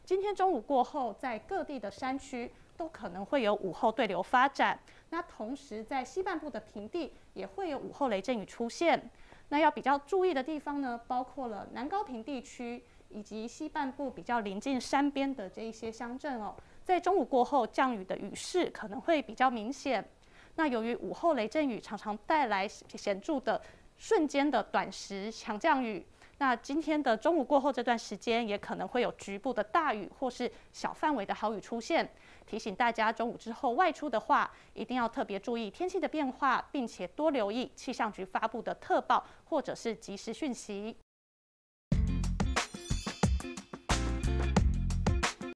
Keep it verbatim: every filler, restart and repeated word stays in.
今天中午过后，在各地的山区都可能会有午后对流发展。那同时在西半部的平地也会有午后雷阵雨出现。那要比较注意的地方呢，包括了南高屏地区以及西半部比较临近山边的这一些乡镇哦，在中午过后降雨的雨势可能会比较明显。那由于午后雷阵雨常常带来显著的瞬间的短时强降雨，那今天的中午过后这段时间也可能会有局部的大雨或是小范围的豪雨出现。提醒大家，中午之后外出的话，一定要特别注意天气的变化，并且多留意气象局发布的特报或者是即时讯息。